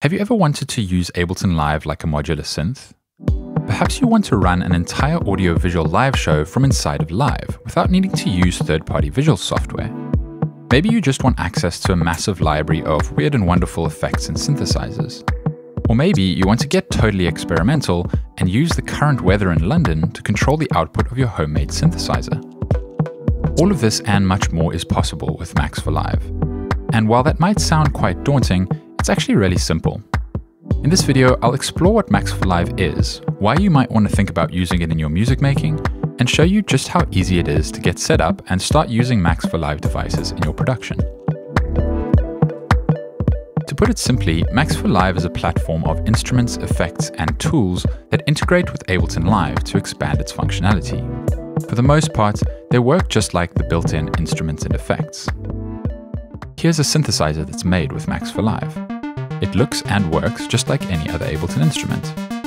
Have you ever wanted to use Ableton Live like a modular synth? Perhaps you want to run an entire audio-visual live show from inside of Live without needing to use third-party visual software. Maybe you just want access to a massive library of weird and wonderful effects and synthesizers. Or maybe you want to get totally experimental and use the current weather in London to control the output of your homemade synthesizer. All of this and much more is possible with MaxForLive. And while that might sound quite daunting, it's actually really simple. In this video, I'll explore what MaxForLive is, why you might want to think about using it in your music making, and show you just how easy it is to get set up and start using MaxForLive devices in your production. To put it simply, MaxForLive is a platform of instruments, effects, and tools that integrate with Ableton Live to expand its functionality. For the most part, they work just like the built-in instruments and effects. Here's a synthesizer that's made with MaxForLive. It looks and works just like any other Ableton instrument.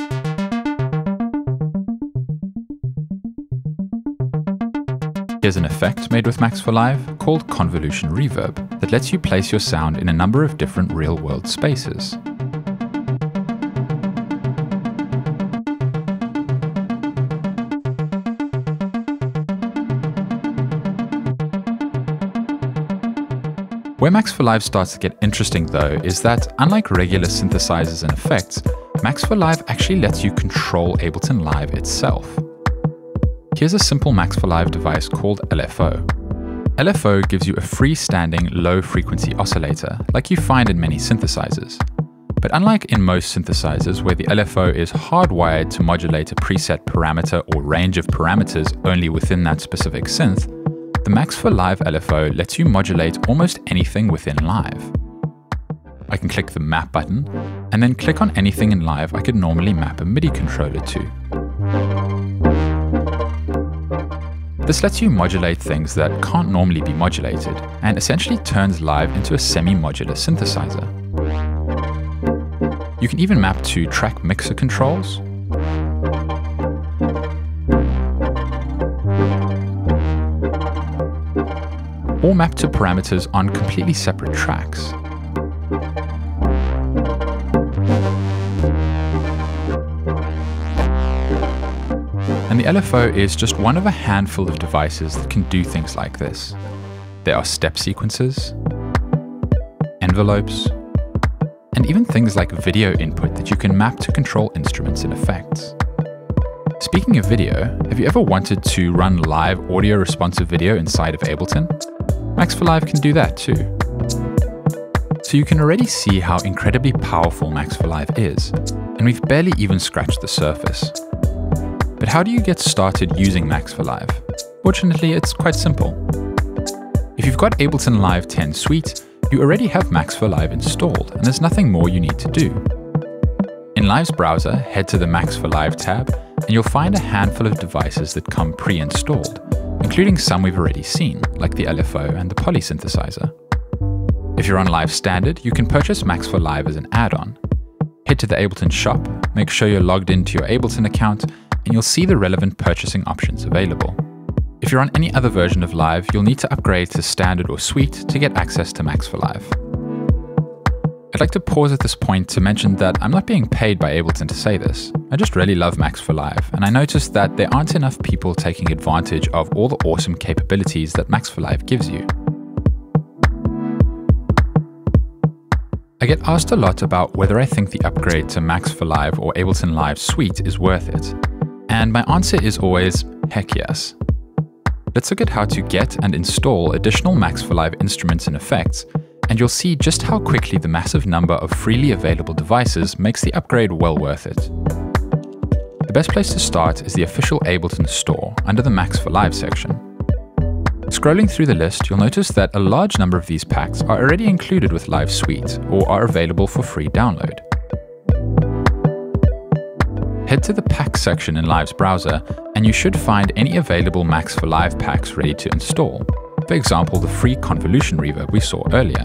Here's an effect made with MaxForLive called Convolution Reverb that lets you place your sound in a number of different real-world spaces. Where MaxForLive starts to get interesting though is that, unlike regular synthesizers and effects, MaxForLive actually lets you control Ableton Live itself. Here's a simple MaxForLive device called LFO. LFO gives you a freestanding low-frequency oscillator like you find in many synthesizers. But unlike in most synthesizers where the LFO is hardwired to modulate a preset parameter or range of parameters only within that specific synth, the MaxForLive LFO lets you modulate almost anything within Live. I can click the Map button, and then click on anything in Live I could normally map a MIDI controller to. This lets you modulate things that can't normally be modulated, and essentially turns Live into a semi-modular synthesizer. You can even map to track mixer controls, or map to parameters on completely separate tracks. And the LFO is just one of a handful of devices that can do things like this. There are step sequences, envelopes, and even things like video input that you can map to control instruments and effects. Speaking of video, have you ever wanted to run live audio responsive video inside of Ableton? MaxForLive can do that too. So you can already see how incredibly powerful MaxForLive is, and we've barely even scratched the surface. But how do you get started using MaxForLive? Fortunately, it's quite simple. If you've got Ableton Live 10 Suite, you already have MaxForLive installed, and there's nothing more you need to do. In Live's browser, head to the MaxForLive tab, and you'll find a handful of devices that come pre-installed, including some we've already seen, like the LFO and the Poly synthesizer. If you're on Live Standard, you can purchase MaxForLive as an add-on. Head to the Ableton shop, make sure you're logged into your Ableton account, and you'll see the relevant purchasing options available. If you're on any other version of Live, you'll need to upgrade to Standard or Suite to get access to MaxForLive. I'd like to pause at this point to mention that I'm not being paid by Ableton to say this. I just really love MaxForLive, and I noticed that there aren't enough people taking advantage of all the awesome capabilities that MaxForLive gives you. I get asked a lot about whether I think the upgrade to MaxForLive or Ableton Live Suite is worth it. And my answer is always, heck yes. Let's look at how to get and install additional MaxForLive instruments and effects, and you'll see just how quickly the massive number of freely available devices makes the upgrade well worth it. The best place to start is the official Ableton store under the MaxForLive section. Scrolling through the list, you'll notice that a large number of these packs are already included with Live Suite or are available for free download. Head to the Packs section in Live's browser, and you should find any available MaxForLive packs ready to install. For example, the free Convolution Reverb we saw earlier.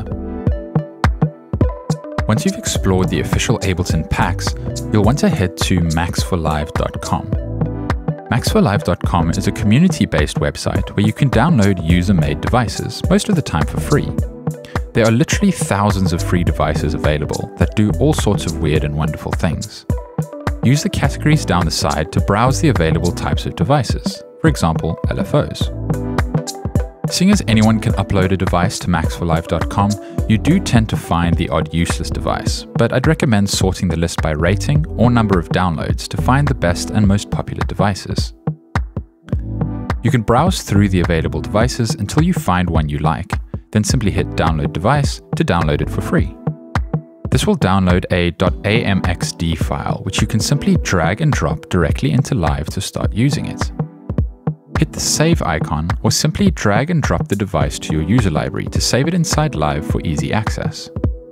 Once you've explored the official Ableton packs, you'll want to head to MaxForLive.com. MaxForLive.com is a community-based website where you can download user-made devices, most of the time for free. There are literally thousands of free devices available that do all sorts of weird and wonderful things. Use the categories down the side to browse the available types of devices, for example, LFOs. Seeing as anyone can upload a device to MaxForLive.com, you do tend to find the odd useless device, but I'd recommend sorting the list by rating or number of downloads to find the best and most popular devices. You can browse through the available devices until you find one you like, then simply hit Download Device to download it for free. This will download a .amxd file, which you can simply drag and drop directly into Live to start using it. Hit the Save icon or simply drag and drop the device to your user library to save it inside Live for easy access.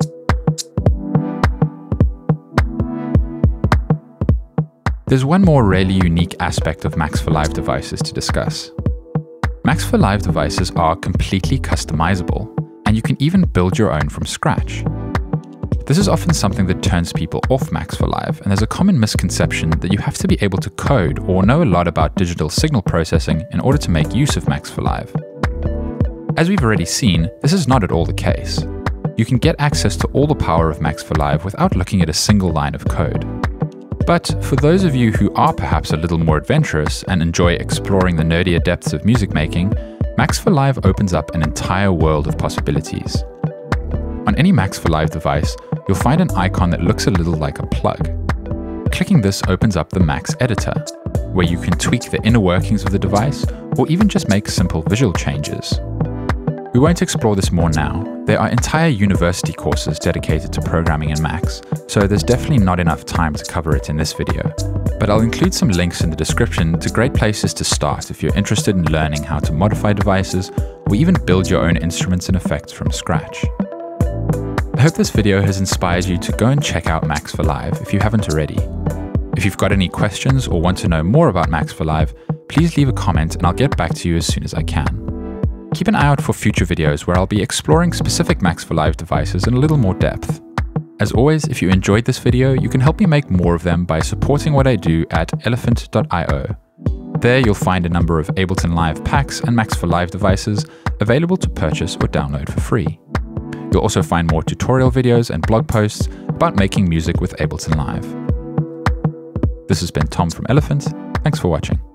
There's one more really unique aspect of MaxForLive devices to discuss. MaxForLive devices are completely customizable, and you can even build your own from scratch. This is often something that turns people off MaxForLive, and there's a common misconception that you have to be able to code or know a lot about digital signal processing in order to make use of MaxForLive. As we've already seen, this is not at all the case. You can get access to all the power of MaxForLive without looking at a single line of code. But for those of you who are perhaps a little more adventurous and enjoy exploring the nerdier depths of music making, MaxForLive opens up an entire world of possibilities. On any MaxForLive device, you'll find an icon that looks a little like a plug. Clicking this opens up the Max Editor, where you can tweak the inner workings of the device or even just make simple visual changes. We won't explore this more now. There are entire university courses dedicated to programming in Max, so there's definitely not enough time to cover it in this video. But I'll include some links in the description to great places to start if you're interested in learning how to modify devices or even build your own instruments and effects from scratch. I hope this video has inspired you to go and check out MaxForLive if you haven't already. If you've got any questions or want to know more about MaxForLive, please leave a comment and I'll get back to you as soon as I can. Keep an eye out for future videos where I'll be exploring specific MaxForLive devices in a little more depth. As always, if you enjoyed this video, you can help me make more of them by supporting what I do at elephant.io. There you'll find a number of Ableton Live packs and MaxForLive devices available to purchase or download for free. You'll also find more tutorial videos and blog posts about making music with Ableton Live. This has been Tom from Elephant. Thanks for watching.